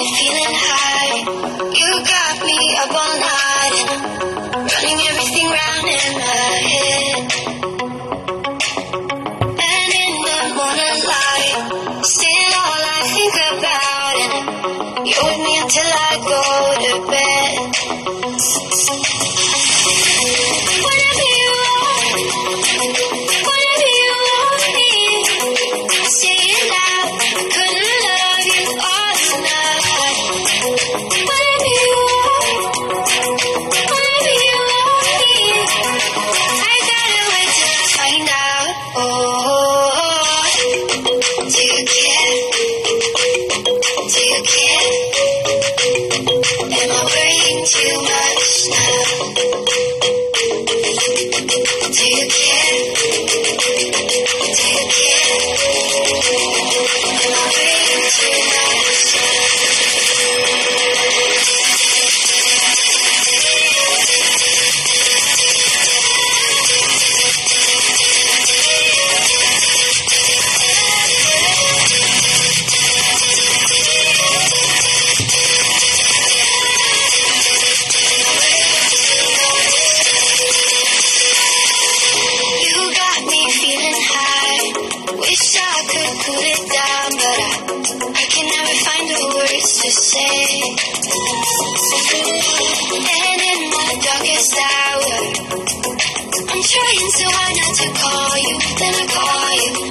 feeling high. You got me up all night and I'm running everything round in my head. And in the morning light, still all I think about, and you're with me until I go to bed. Whatever you want me, say it loud. I couldn't love you all enough. Whatever you want me, I gotta wait till I find out. Oh, do you care? Do you care? Am I worrying too much now? Do you care? Do you care? Am I worrying too much now? You got me feeling high. Wish I could cool it down, but I can never find the words to say. And in my darkest hour, I'm trying so hard not to call you. Then I call you.